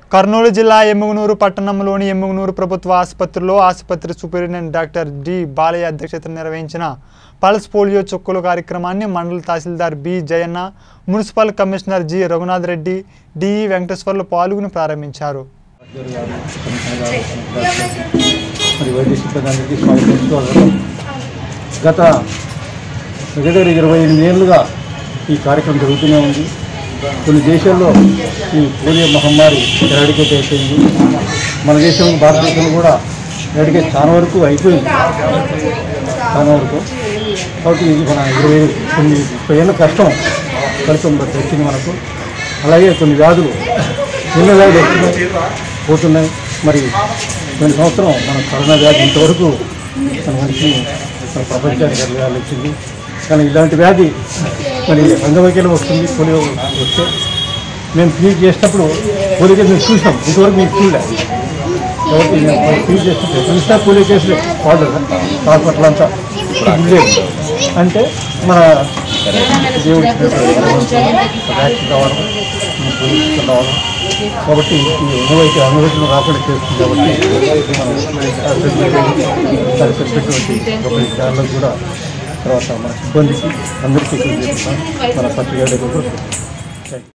కర్నూలు జిల్లా ఎమ్మిగనూరు పట్టణంలోని ఎమ్మిగనూరు ప్రభుత్వ ఆసుపత్రిలో ఆసుపత్రి సూపరింటెండెంట్ డాక్టర్ డి బాలయ్య అధ్యక్షతన నిర్వహించిన పల్స్ పోలియో చుక్కలు కార్యక్రమాన్ని మండల tahsildar B Jayanna, municipal commissioner G Raghunath Reddy, DE Venkateswarlu పాల్గొని ప్రారంభించారు. గత 28 ఏళ్ళుగా ఈ కార్యక్రమం జరుగుతూనే ఉంది. కొన్ని దేశాల్లో ఈ పోలియో మహమ్మారి ఎరాడికేట్ అయిపోయింది. మన దేశంలో భారతదేశంలో కూడా ఎరాడికేట్ చాలా వరకు అయిపోయింది. చాలా వరకు కాబట్టి ఇది మన 30 ఏళ్ళ కష్టం ఫలితం వచ్చింది మనకు. అలాగే కొన్ని వ్యాధులు చిన్న వ్యాధులు వస్తున్నాయి, పోతున్నాయి. మరి కొన్ని సంవత్సరం మన కరోనా వ్యాధి ఇంతవరకు మన మనిషిని ప్రపంచానికి వ్యాధి వచ్చింది. కానీ ఇలాంటి వ్యాధి మరి అంగవైకల్యం వస్తుంది. పోలియో వస్తే మేము ఫీల్ చేసినప్పుడు పోలియో కేసు మేము చూసాం, ఇంతవరకు మేము చూడలేదు. కాబట్టి మేము ఫీల్ చేసినప్పుడు చూసినా పోలియో కేసులు వాళ్ళు హాస్పిటల్ అంతా లేదు. అంటే మన దేవుడు వ్యాక్సిన్ రావడం, పోలీసు రావడం, కాబట్టి ఈ అనుభవం రాకుండా చేస్తుంది. కాబట్టి సరిపెట్టినటువంటి కూడా తర్వాత మన సిబ్బందికి అందరికీ మన పత్రికా